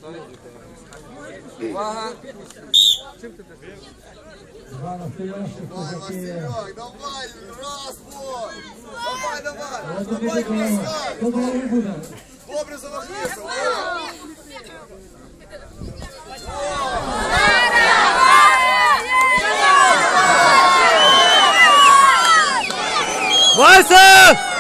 Увага! Два настоящих Давай, козаки. Василек, давай, раз, вот. Давай, давай. Ось тобі Давай, такого. красавчик. Хто далі буде? Добре замахнися. Вася!